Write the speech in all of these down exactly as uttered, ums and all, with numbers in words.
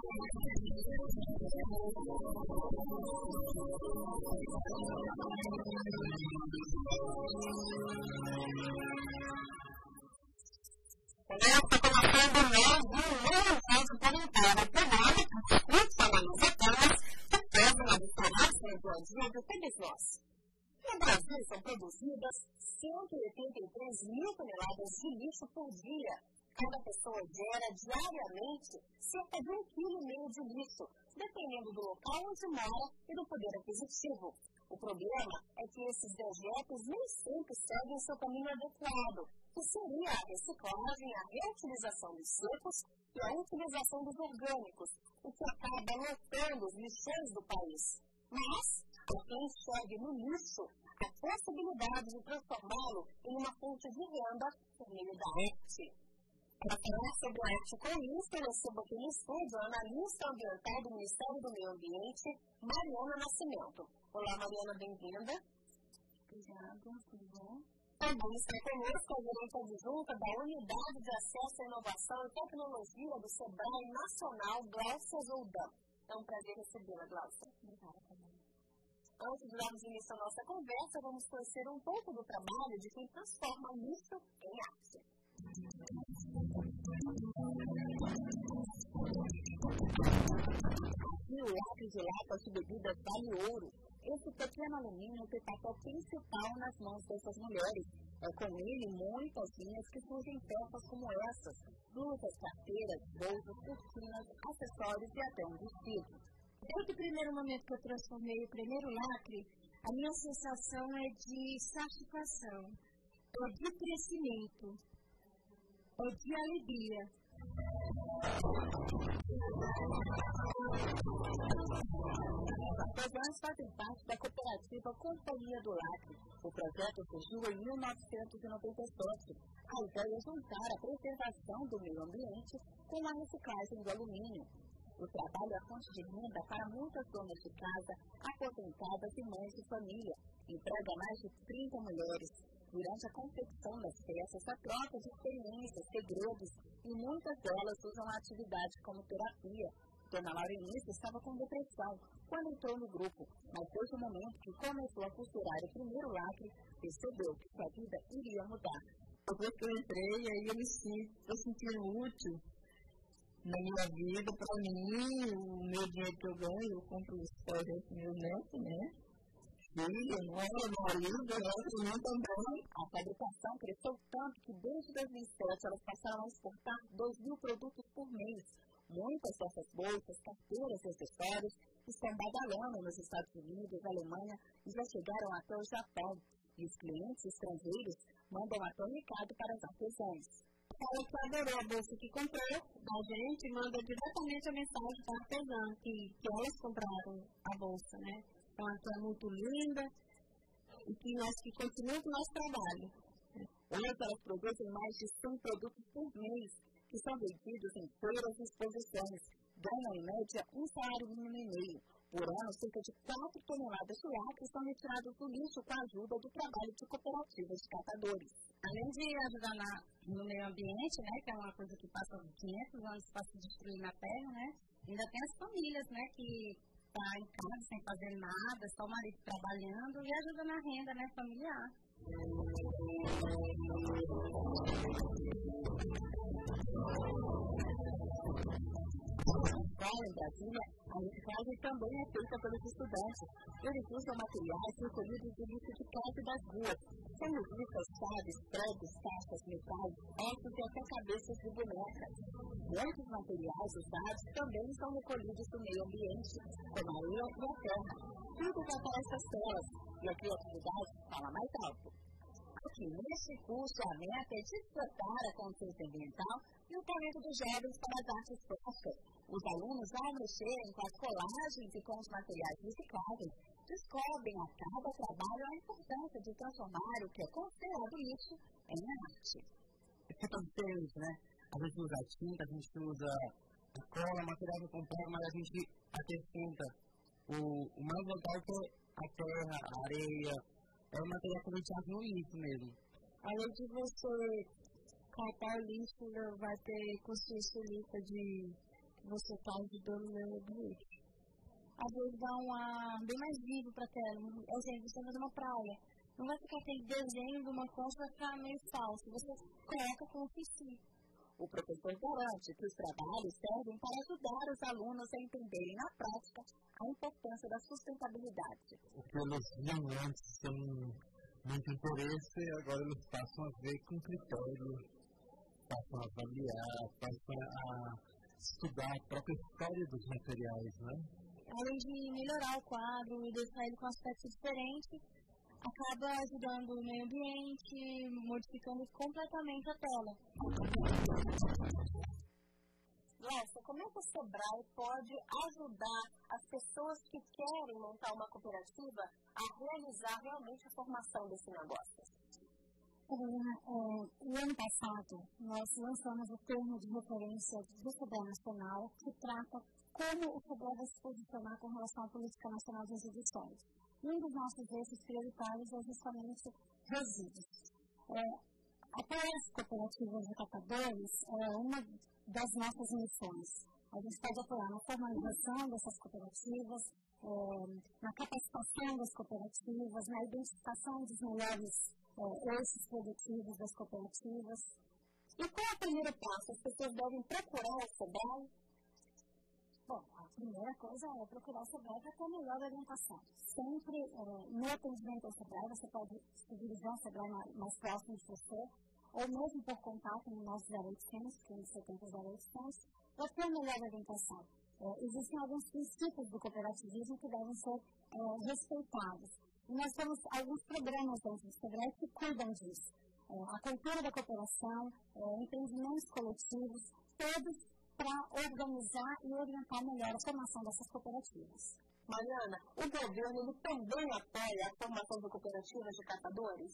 No Brasil, são produzidas cento e oitenta e três mil toneladas de lixo por dia. Cada pessoa gera diariamente cerca de um vírgula cinco quilo de lixo, dependendo do local onde mora e do poder aquisitivo. O problema é que esses dejetos nem sempre seguem seu caminho adequado, que seria a reciclagem, a reutilização dos secos e a utilização dos orgânicos, o que acaba lotando os lixões do país. Mas, quem enxergue no lixo a possibilidade de transformá-lo em uma fonte de renda por meio da arte. Para falar sobre a arte com isso, eu recebo aqui no estúdio a analista ambiental do Ministério do Meio Ambiente, Mariana Nascimento. Olá, Mariana, bem-vinda. Obrigada, tudo bom? Também está conosco a gerente adjunta da Unidade de Acesso à Inovação e Tecnologia do SEBRAE Nacional, Glaucia Zoldan. É um prazer recebê-la, Glaucia. Obrigada também. Antes de darmos início à nossa conversa, vamos conhecer um pouco do trabalho de quem transforma o lixo em arte. Aqui o lacre de latas de bebidas vale ouro. Esse pequeno alumínio tem papel principal nas mãos dessas mulheres. É com ele muitas linhas que surgem peças como essas: blusas, carteiras, bolsas, cortinas, acessórios e até um vestido. Desde o primeiro momento que eu transformei o primeiro lacre, a minha sensação é de satisfação, é de crescimento, é de alegria. Os artesãos fazem parte da cooperativa Companhia do Lacre. O projeto surgiu em mil novecentos e noventa e sete. A ideia é juntar a preservação do meio ambiente com a reciclagem do alumínio. O trabalho é fonte de renda para muitas donas de casa, aposentadas e mães de família. Emprega mais de trinta mulheres. Durante a confecção das peças, a troca de experiências, segredos, e muitas delas usam a atividade como terapia. Dona Laurenice estava com depressão quando entrou no grupo, mas desde o momento que começou a costurar o primeiro lacre, percebeu que sua vida iria mudar. Depois que eu entrei, aí eu me sinto, eu senti útil na minha vida, para mim, o meu dinheiro que eu ganho, eu compro os projetos do meu neto, né? Filha, nora, marido, eu também. A fabricação cresceu tanto que desde dois mil e sete elas passaram a exportar dois mil produtos por mês. Muitas dessas bolsas, carteiras e acessórios estão badalando nos Estados Unidos, Alemanha e já chegaram até o Japão. E os clientes estrangeiros mandam até o recado para os artesãos. Ela que adorou a bolsa que comprou da gente, manda diretamente a mensagem para a artesã que, que elas compraram a bolsa, né? Então, ela é muito linda e que nós que continuamos o nosso trabalho. Hoje elas produzem mais de cem produtos por mês, que são vendidos em feiras e exposições. Ganham, em média, um salário mínimo e meio. Por ano, cerca de quatro toneladas de lacre são retiradas do lixo com a ajuda do trabalho de cooperativas de catadores. Além de ajudar na, no meio ambiente, né, que é uma coisa que passa quinhentos anos para se destruir na terra, né, ainda tem as famílias, né, que estão tá em casa sem fazer nada, só o marido trabalhando e ajuda na renda, né, familiar. Em Brasília, a reciclagem também é feita pelos estudantes. Eles usam materiais recolhidos do lixo de casa e das ruas. São revistas, chaves, pregos, caixas, metais, ossos e até cabeças de bonecas. Muitos materiais usados também são recolhidos do meio ambiente, como a areia e a terra. Tudo vai para essas telas e a criatividade fala mais alto. Aqui, neste curso, a meta é despertar a consciência ambiental e o talento dos jovens para as artes plásticas. Os alunos, ao mexerem com as colagens e com os materiais recicláveis, descobrem a cada trabalho a importância de transformar o que é considerado lixo em arte. É que temos, né? A gente usa a tinta, a gente usa a cola, material que compramos, mas a gente acrescenta o, o mais legal que é a terra, a areia. É um material que a gente acha no lixo mesmo. Além de você catar o lixo, vai ter consciência limpa de você está ajudando o meio ambiente. Às vezes dá um ar bem mais vivo para a tela. Exemplo, você vai fazer uma praia. Não vai ficar aquele desenho de uma coisa, vai ficar meio falso. Você coloca como que sim. O professor garante que os trabalhos servem para ajudar os alunos a entenderem na prática a importância da sustentabilidade. O que eles viam antes sem muito interesse, agora eles passam a ver com critério, passam a avaliar, passam a estudar a própria história dos materiais, né? Além de melhorar o quadro e deixar ele com aspectos diferentes, acaba ajudando o meio ambiente, modificando completamente a tela. Lessa, como é que o Sebrae pode ajudar as pessoas que querem montar uma cooperativa a realizar realmente a formação desse negócio? Carolina, é, no ano passado, nós lançamos o termo de referência do Sebrae Nacional, que trata como o Sebrae vai se posicionar com relação à Política Nacional de Resíduos Sólidos. Um dos nossos eixos prioritários é justamente resíduos. É, apoiar as cooperativas de catadores é uma das nossas missões. A gente pode apoiar na formalização dessas cooperativas, é, na capacitação das cooperativas, na identificação dos melhores é, eixos produtivos das cooperativas. E qual é o primeiro passo? As pessoas devem procurar o Sebrae? Bom, a primeira coisa é procurar o Sebrae para ter a melhor orientação. Sempre, é, no atendimento ao Sebrae, você pode se dirigir ao Sebrae mais próximo de você, ou mesmo por contato no nosso zero oitocentos, quinhentos e setenta, zero oitocentos, para ter a melhor orientação. É, existem alguns princípios do cooperativismo que devem ser é, respeitados. E nós temos alguns programas dentro do Sebrae que cuidam disso. É, a cultura da cooperação, é, empreendimentos coletivos, todos para organizar e orientar melhor a formação dessas cooperativas. Mariana, o governo ele também apoia a formação de cooperativas de catadores?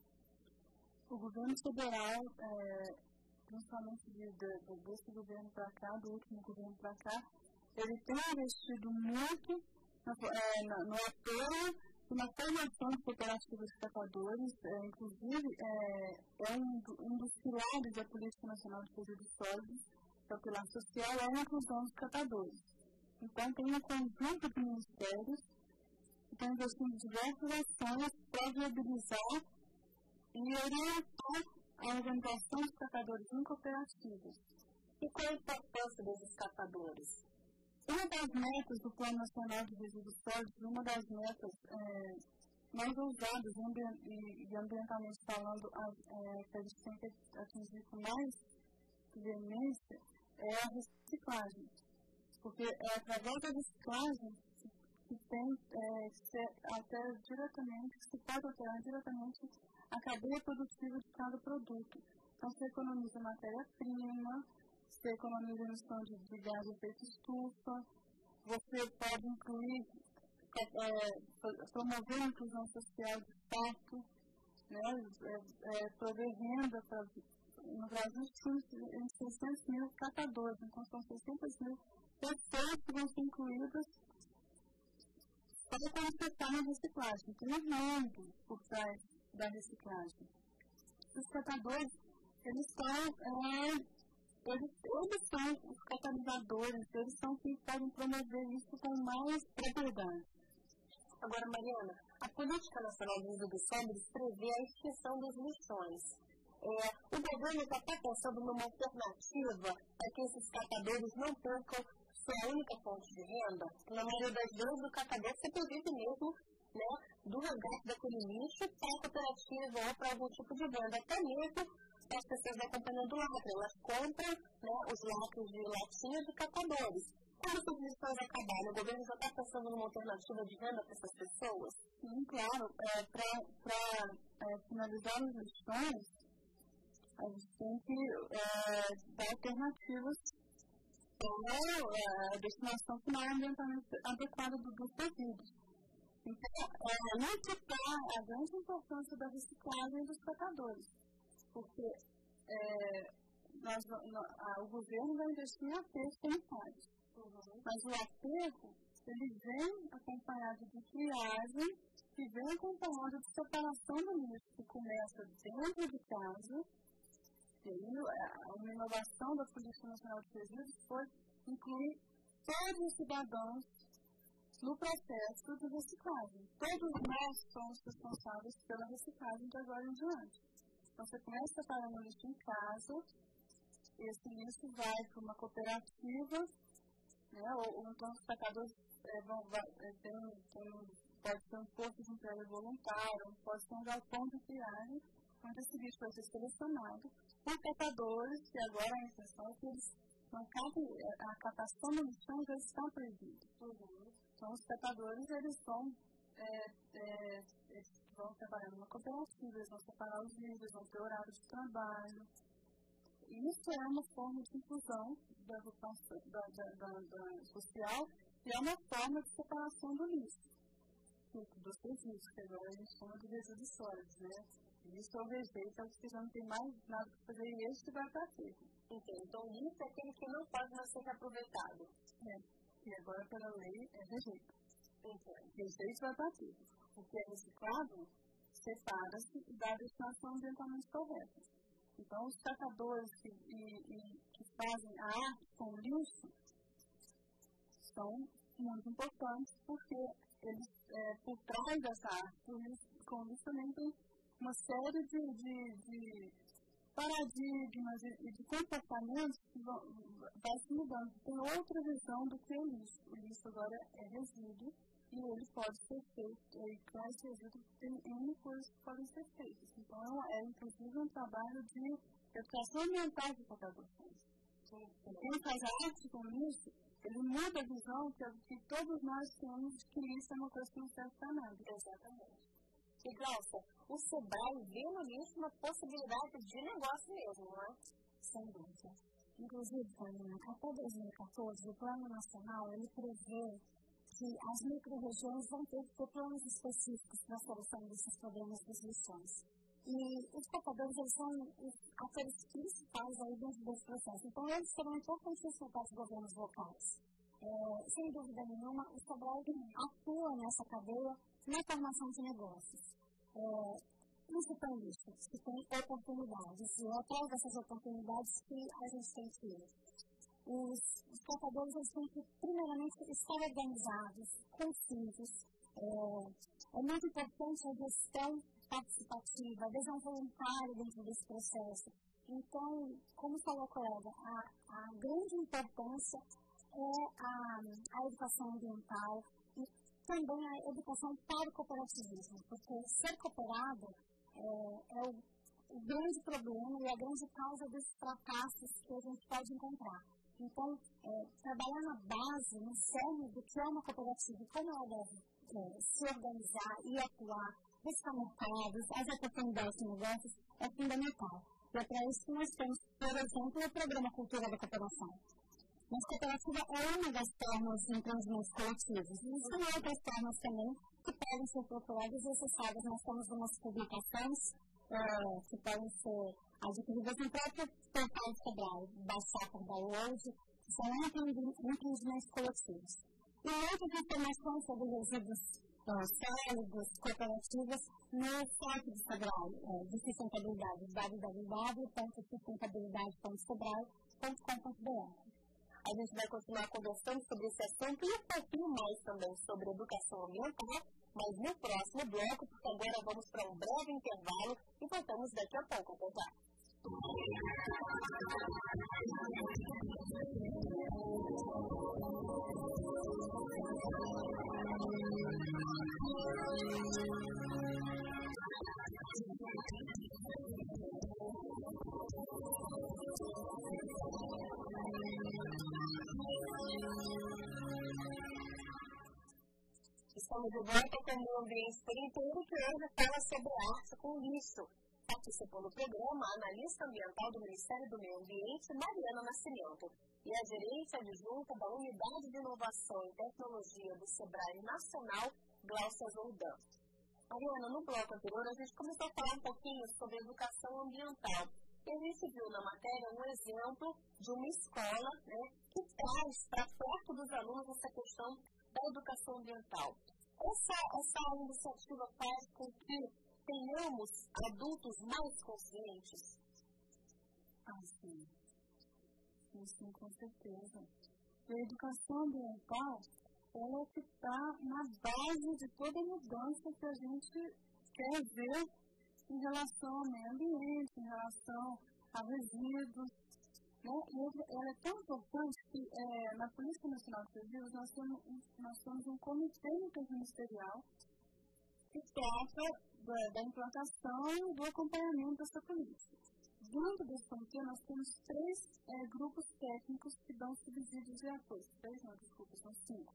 O governo federal, é, principalmente de, de, de, desse governo para cá, do último governo para cá, ele tem investido muito no, é, no, no apoio e na formação de cooperativas de catadores. É, inclusive, é, é um, um dos pilares da Política Nacional de Resíduos Sólidos, que é o pilar social, é a inclusão dos catadores. Então, tem um conjunto de ministérios que estão investindo em diversas ações para viabilizar e orientar a organização dos catadores em cooperativas. E qual é a importância desses catadores? Uma das metas do Plano Nacional de Resíduos Sólidos, uma das metas é, mais ousadas e, e ambientalmente falando, é, que a gente tem que atingir com mais veemência, é a reciclagem. Porque é através da reciclagem que, que tem é, que ser até diretamente, que se pode alterar diretamente a cadeia produtiva de cada produto. Então, você economiza matéria-prima, você economiza a emissão de, de gás de efeito estufa, você pode incluir, é, promover a inclusão social de fato, né, é, é, prover renda para. No Brasil, tem seiscentos mil catadores, então são seiscentas mil pessoas que vão ser incluídas para começar na reciclagem. Tem um mundo por trás da reciclagem. Os catadores, eles são, é, eles, eles são os catalisadores, eles são que podem promover isso com mais propriedade. Agora, Mariana, a Política Nacional de Resíduos Sólidos prevê a extinção dos lixões. É, o governo está pensando numa alternativa para que esses catadores não percam sua única fonte de renda. Na maioria das vezes, o catador sempre vive mesmo, né, do resgate daquele lixo para a cooperativa ou para algum tipo de venda. Até mesmo as pessoas da companhia do lacre, elas compram, né, os lacres de latinhas de catadores. Quando essas lixões acabarem, o governo já está pensando numa alternativa de renda para essas pessoas? Sim, claro. É, para é, finalizar os lixões, a gente tem que é, dar alternativas para a destinação final ambientalmente adequada do, dos resíduos. Então, é, não está a grande importância da reciclagem dos catadores, porque é, nós, a, o governo vai investir em aterros sanitários, uhum. Mas o aterro, ele vem acompanhado de triagem e vem acompanhado de separação do lixo, que começa dentro de casa. E aí, uma inovação da Política Nacional de Resíduos foi inclui todos os cidadãos no processo de reciclagem. Todos nós somos responsáveis pela reciclagem de agora em diante. Então, você começa separando o lixo em casa, esse lixo vai para uma cooperativa, né, ou, ou então os catadores é, vão, vai, é, tem, tem, pode ser um posto de entrega voluntário, pode ser um galpão de triagem, onde esse lixo vai ser selecionado por catadores, que agora a intenção é que eles não catem, a catação do lixão já está proibida. Uhum. Então, os catadores, eles vão, é, é, eles vão trabalhar numa cooperativa, eles vão separar os lixos, vão ter horário de trabalho. Isso é uma forma de inclusão da, da, da, da, da social e é uma forma de separação do lixo, dos resíduos, que agora a gente chama de resíduos sólidos, né? Isso é o rejeito, é o que já não tem mais nada para fazer e esse que vai para seco. Então, isso é aquele que não pode mais ser reaproveitado. É. E agora, pela lei, é rejeito. Então, rejeito vai para seco. O que é reciclado, separa-se e dá a destinação ambientalmente correta. Então, os catadores que, e, e, que fazem a arte com o lixo são muito importantes porque eles, é, por trás dessa arte com o lixo também tem uma série de, de, de paradigmas e de, de comportamentos que vão, vai se mudando. Tem outra visão do que o lixo. O lixo agora é resíduo e ele pode ser feito. E com esse resíduo tem N coisas que podem ser feitas. Então, é inclusive um trabalho de educação ambiental que o catador faz. Quem faz a arte com lixo, ele muda a visão que, que todos nós temos de que isso é uma coisa que não serve para nada. Exatamente. E, Glaucia, o Sebrae vê no lixo uma possibilidade de negócio mesmo, não é? Sem dúvida. Inclusive, Carolina, até dois mil e quatorze, o Plano Nacional, ele prevê que as micro-regiões vão ter que ter planos específicos para a solução desses problemas dos lixões. E os catadores, eles são os atores principais aí dentro desse processo. Então, eles serão importantíssimos para os governos locais. É, sem dúvida nenhuma, o Sebrae atua nessa cadeia na formação de negócios. É, principalmente, que tem oportunidades. E é atrás dessas oportunidades que a gente tem que ir. Os, os catadores, eles têm que, primeiramente, estar organizados, concisos. É, é muito importante a gestão participativa, a adesão voluntária dentro desse processo. Então, como falou a colega, a, a grande importância é a, a educação ambiental e também a educação para o cooperativismo, porque ser cooperado é, é o, o grande problema e a grande causa dos fracassos que a gente pode encontrar. Então, é, trabalhar na base, no cerne do que é uma cooperativa e como ela deve é, se organizar e atuar, buscar mercados, as oportunidades de negócios, é fundamental. E é para isso que nós temos, por exemplo, o Programa Cultura da Cooperação. Mas a cooperativa é uma das formas de empreendimentos coletivos. E são outras formas também que podem ser procuradas e acessadas. Nós temos umas publicações é, que podem ser adquiridas no próprio portal do Sebrae, baixar por download, que são empreendimentos coletivos. E outras informações sobre resíduos sólidos, cooperativas, no site do Sebrae, é, de sustentabilidade, w w w ponto sustentabilidade ponto sebrae ponto com ponto b r. A gente vai continuar conversando sobre esse assunto e um pouquinho mais também sobre educação ambiental, mas no próximo bloco, porque agora vamos para um breve intervalo e voltamos daqui a pouco, contar. Estamos de volta com o Ambiente por Inteiro, que hoje fala sobre arte com lixo. Participou do programa a analista ambiental do Ministério do Meio Ambiente, Mariana Nascimento, e a gerente adjunta da Unidade de Inovação e Tecnologia do Sebrae Nacional, Glaucia Jordão. Mariana, no bloco anterior a gente começou a falar um pouquinho sobre educação ambiental. E a gente viu na matéria um exemplo de uma escola, né, que traz para perto dos alunos essa questão da educação ambiental. Essa, essa iniciativa faz com que tenhamos adultos mais conscientes? Ah, sim. Sim, sim, com certeza. E a educação ambiental, ela é que está na base de toda mudança que a gente quer ver em relação ao meio ambiente, em relação a resíduos. Né? E ela é tão importante que é, na Política Nacional de Resíduos nós temos, nós temos um comitê interministerial que trata da, da implantação e do acompanhamento dessa política. Dentro desse comitê nós temos três é, grupos técnicos que dão subsídios de apoio. Três não, desculpa, são cinco.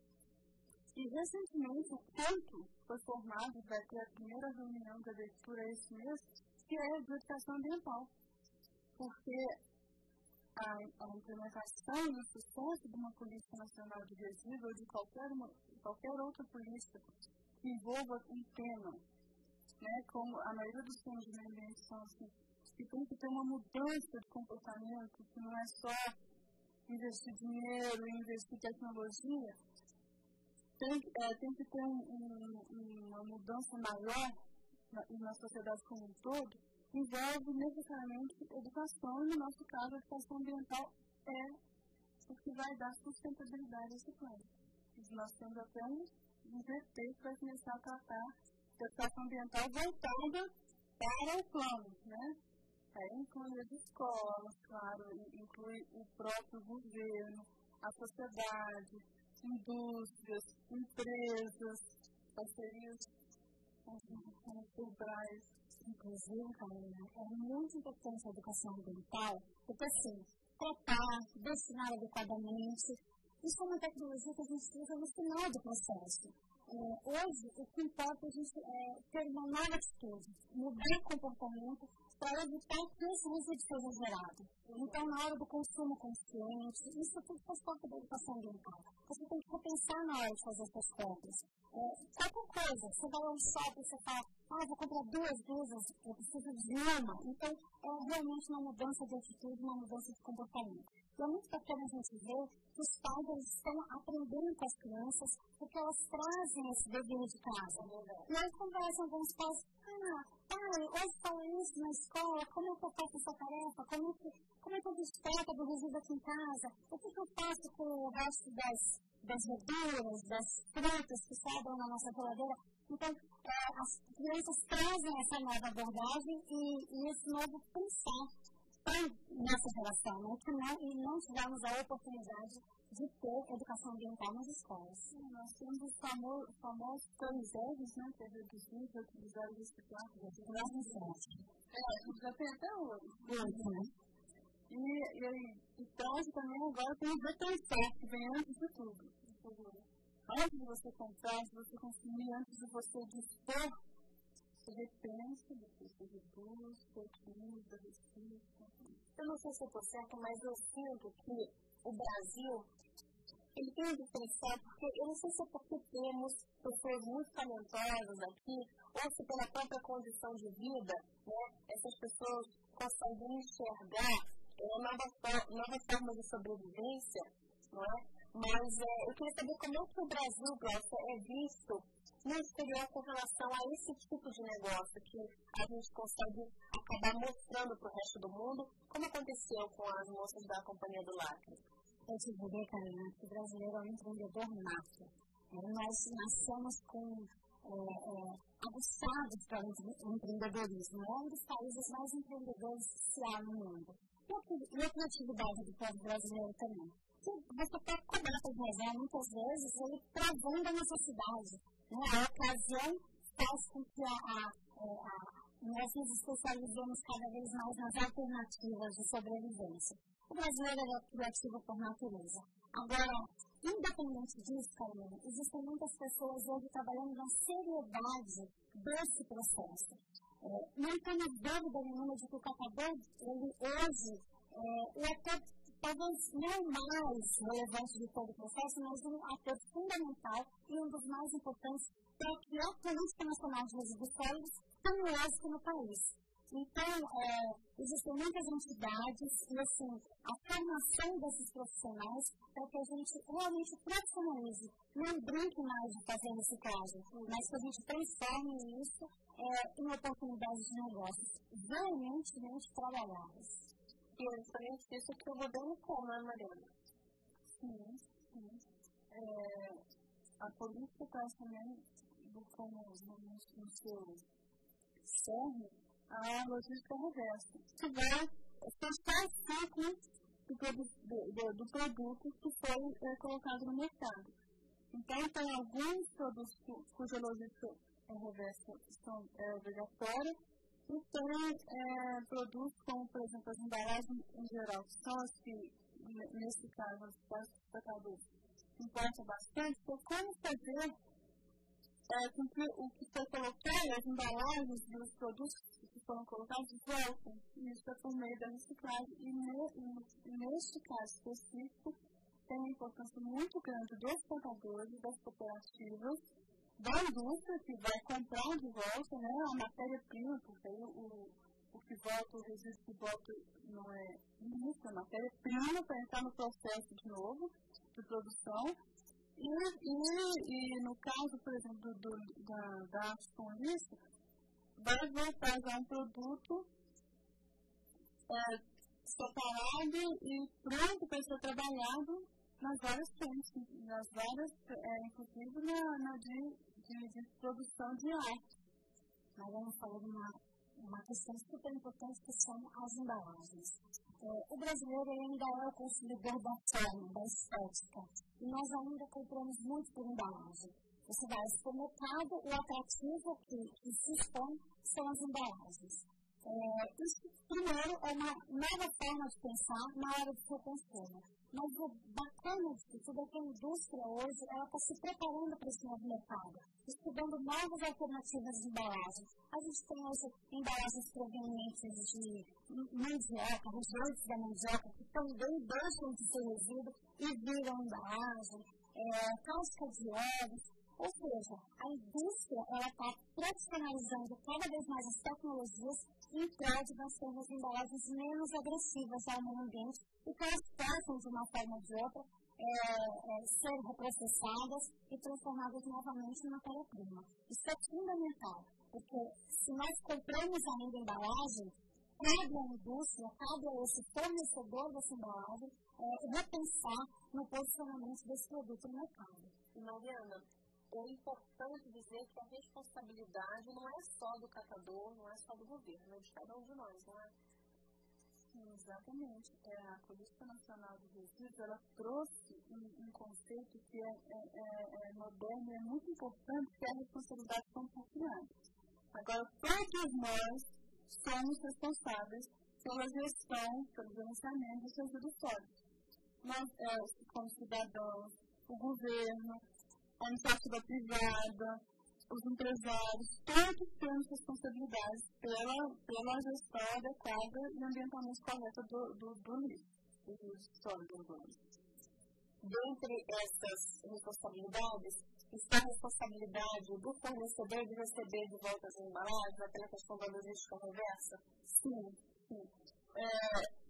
E recentemente o quanto foi formado, vai ter a primeira reunião da leitura esse mês, que é de educação ambiental. Porque A, a implementação e o sucesso de uma política nacional de resíduos ou de qualquer, uma, qualquer outra política que envolva um tema, né, como a maioria dos temas de meio ambiente são assim, que tem que ter uma mudança de comportamento, que não é só investir dinheiro e investir tecnologia, tem, é, tem que ter um, um, uma mudança maior na, na sociedade como um todo, envolve necessariamente educação, e no nosso caso a educação ambiental é o que vai dar sustentabilidade a esse plano. Nós temos até um, um G T que vai começar a tratar da educação ambiental voltada para o plano, né? Aí inclui as escolas, claro, inclui o próprio governo, a sociedade, indústrias, empresas, parcerias com o Petrobras. Inclusive, Carolina, é muito importante a educação ambiental, porque assim, tratar, destinar adequadamente, isso é uma tecnologia que a gente usa no final do processo. É, hoje, o que importa é a gente é, ter uma nova atitude, mudar o comportamento para evitar que esse resíduo seja gerado. Então, na hora do consumo consciente, isso tudo faz parte da educação ambiental. Você tem que repensar na hora de fazer essas compras. É, qualquer coisa, você vai ao shopping e você fala, ah, vou comprar duas blusas, eu preciso de uma. Então, é realmente uma mudança de atitude, uma mudança de comportamento. E é muito bacana a gente ver que os pais eles estão aprendendo com as crianças, porque elas trazem esse dever de casa. E aí conversam com os pais, ah, pai, hoje fala isso na escola, como é que eu faço essa tarefa? Como é que, como é que a gente trata do resíduo aqui em casa? O que, que eu faço com o resto das, das verduras, das frutas que sobram na nossa geladeira? Então, é, as crianças trazem essa nova abordagem e, e esse novo pensar nessa geração, né? Que não, e não tivemos a oportunidade de ter educação ambiental nas escolas. Sim, nós temos os famosos, famosos três R's, né? Que é reduzir, reutilizar e reciclar. Reciclar e reciclar. É, a gente já tem até hoje. Muito, né? E, e, e traz também agora tem o repensar, que vem antes de tudo. Antes de você comprar, antes de você consumir, antes de você dispor, você repensa, depois você reduz, reutiliza, recicla. Eu não sei se eu estou certa, mas eu sinto que o Brasil, ele tem um diferencial, porque eu não sei se é porque temos pessoas muito talentosas aqui, ou se pela própria condição de vida, né, essas pessoas conseguem enxergar é, novas, novas formas de sobrevivência, não é? Mas é, eu queria saber como é que o Brasil, Glaucia, é visto no exterior com relação a esse tipo de negócio que a gente consegue acabar mostrando para o resto do mundo, como aconteceu com as moças da Companhia do Lacre. Eu te diria, Carolina, que o brasileiro é um empreendedor nato. Nós nascemos com é, é, aguçados para o empreendedorismo. É um dos países mais empreendedores que há no mundo. E a criatividade do povo brasileiro também. Você pode cobrar para o muitas vezes, ele travando a necessidade. Né? A ocasião faz com que a, a, a, nós nos especializemos cada vez mais nas alternativas de sobrevivência. O brasileiro é criativo por natureza. Agora, independente disso, Carolina, existem muitas pessoas hoje trabalhando na seriedade desse processo. É, não temos dúvida nenhuma de que o catador, ele hoje, é, é até talvez não mais relevante de todo o processo, mas um ator fundamental e um dos mais importantes para que a Política Nacional de Resíduos Sólidos tenha êxito no país. Então, é, existem muitas entidades e, assim, a formação desses profissionais para que a gente realmente profissionalize, não brinque mais de fazer reciclagem, mas que a gente transforme isso é, em oportunidades de negócios veementemente trabalhadas. E é justamente isso que o governo quer, não é, Mariana? Sim. Uhum. É, a política traz também, como no, no seu cerne, a logística reversa, que vai fechar o ciclo do, do, do, do produto que foi é, colocado no mercado. Então, tem alguns produtos cuja logística reversa são é, obrigatória, e tem é, produtos como, por exemplo, as embalagens em geral, que são as que, nesse caso, os transportadores importam bastante, porque como fazer é, com que o que foi colocado, as embalagens dos produtos que foram colocados, voltam. Isso é por meio da reciclagem. E, ne, e neste caso específico, tem uma importância muito grande dos plantadores, das cooperativas, da indústria que vai comprar de volta, né, a matéria-prima, porque aí o, o que volta, o resíduo que volta não é isso, é matéria-prima para entrar no processo de novo de produção. E, e, e no caso, por exemplo, do, do, da, da arte com lixo, vai voltar já um produto é, separado e pronto para ser trabalhado nas várias frentes, nas várias, é, inclusive na, na de, de, de produção de arte. Mas vamos falar de uma, uma questão super importante, que são as embalagens. É, o brasileiro ainda é o consumidor da forma, da estética, e nós ainda compramos muito por embalagem. Você vai ao supermercado, o atrativo que, que se expõe são as embalagens. É, isso, primeiro, é uma nova forma de pensar na hora do seu consumo. Mas o bacana disso tudo é que a indústria hoje está se preparando para esse novo mercado, estudando novas alternativas de embalagem. A gente tem hoje embalagens provenientes de mandioca, rejeitos da mandioca, que também deixam de ser resíduo e viram embalagem, é, casca de ovos. Ou seja, a indústria está profissionalizando cada vez mais as tecnologias em prol de nós termos embalagens menos agressivas ao meio ambiente e que elas possam, de uma forma ou de outra, é, é, ser reprocessadas e transformadas novamente em matéria-prima. Isso é fundamental, porque se nós compramos ainda embalagem, cabe à indústria, cabe a esse fornecedor dessa embalagem é, repensar no posicionamento desse produto no mercado. E, Mariana, é importante dizer que a responsabilidade não é só do catador, não é só do governo, é de cada um de nós, não é? Sim, exatamente. É, a Política Nacional de Resíduos, ela trouxe um, um conceito que é, é, é, é moderno e é muito importante, que é a responsabilidade compartilhada. Agora, todos nós somos responsáveis pela gestão, pelo gerenciamento dos resíduos sólidos. Nós, é, como cidadãos, o governo, a iniciativa privada, os empresários, todos temos responsabilidades pela, pela gestão adequada e ambientalmente correta do, do, do lixo, dos sólidos urbanos. Dentre essas responsabilidades, está a responsabilidade do fornecedor de receber de volta as embalagens, aquela questão da logística reversa? Sim, sim. É,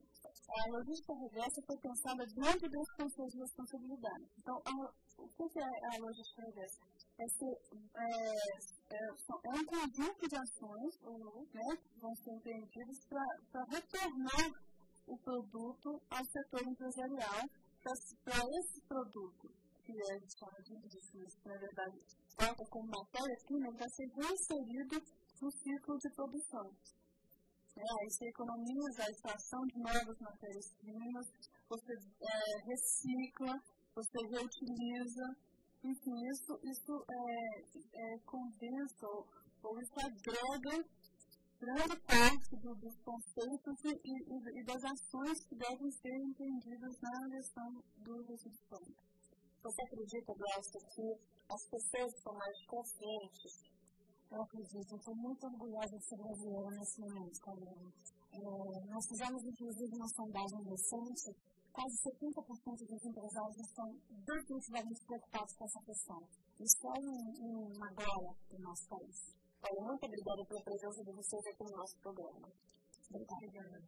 a logística reversa foi pensada dentro desse conceito de responsabilidade. Então, a, o que é a logística reversa? É, ser, é, é, é um conjunto de ações, né, que vão ser empreendidas para retornar o produto ao setor empresarial, para esse produto, que é chama de lixo, mas na verdade trata como matéria-prima, vai ser reinserido no ciclo de produção. É, aí você economiza a extração de novas matérias-primas, você é, recicla, você reutiliza, enfim, isso, isso é, é, condensa ou, ou isso agrega grande parte do, dos conceitos e, e, e das ações que devem ser entendidas na gestão do resíduo sólido. Você acredita, Glaucia, que as pessoas são mais conscientes? Eu acredito, eu estou muito orgulhosa de ser brasileira nesse momento, Carolina. É, nós fizemos, inclusive, uma sondagem recente, quase setenta por cento dos empresários estão definitivamente preocupados com essa questão. Isso é um, uma glória para o nosso país. Olha, muito obrigada pela presença de vocês aqui no nosso programa. Obrigada.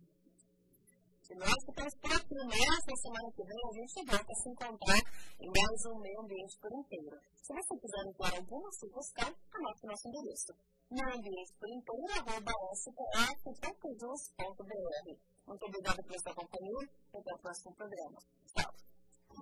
E nós ficamos por aqui, nessa semana que vem, a gente volta a se encontrar em mais um Meio Ambiente por Inteiro. Se você quiser enviar alguma sugestão, anote o nosso endereço. meio ambiente por inteiro arroba s p f ponto jus ponto b r. Muito obrigada pela sua companhia e até o próximo programa. Tchau.